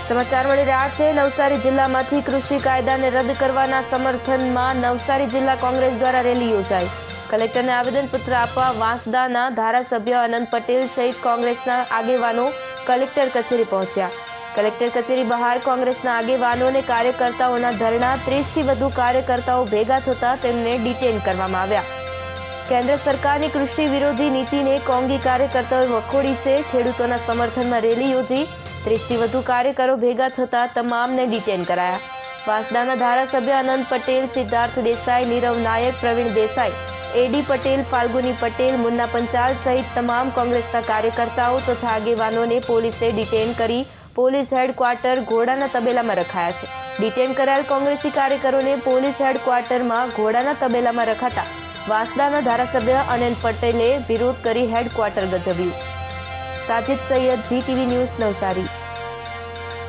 સમાચાર મળી રહ્યા છે। નવસારી જિલ્લામાંથી કૃષિ કાયદાને રદ કરવાના સમર્થનમાં નવસારી જિલ્લા કોંગ્રેસ દ્વારા રેલી યોજાઈ। કલેક્ટરને આવેદનપત્ર આપવા વાંસદાના ધારાસભ્ય અનંત પટેલ સહિત કોંગ્રેસના આગેવાનો કલેક્ટર કચેરી પહોંચ્યા। કલેક્ટર કચેરી બહાર કોંગ્રેસના આગેવાનો અને કાર્યકર્તાઓના ધરણા 30થી વધુ કાર્યકર્તાઓ ભેગા થતા તેમને ડિટેન કરવામાં આવ્યા। કેન્દ્ર સરકારની કૃષિ વિરોધી નીતિને કોંગી કાર્યકર્તાઓએ વખોડી છે। ખેડૂતોના સમર્થનમાં રેલી યોજી 30થી વધુ કાર્યકરો ભેગા થતા તમામને ડિટેન કરાયા। વાંસદાના ધારાસભ્ય અનંત પટેલ, સિદ્ધાર્થ દેસાઈ, નીરવ નાયક, પ્રવીણ દેસાઈ, એડી પટેલ, ફાલ્ગુની પટેલ, મુન્ના પંચાલ સહિત તમામ કોંગ્રેસના કાર્યકર્તાઓ તથા આગેવાનોને પોલીસે ડિટેન કરી પોલીસ હેડક્વાર્ટર ઘોડાના તબેલામાં રખાયા છે। ડિટેન કરાયેલ કોંગ્રેસી કાર્યકરોને પોલીસ હેડક્વાર્ટરમાં ઘોડાના તબેલામાં રખાતા વાંસદાના ધારાસભ્ય અનંત પટેલે વિરોધ કરી હેડક્વાર્ટર ગજવ્યું। Sajid Saiyed, GTV news, Navsari.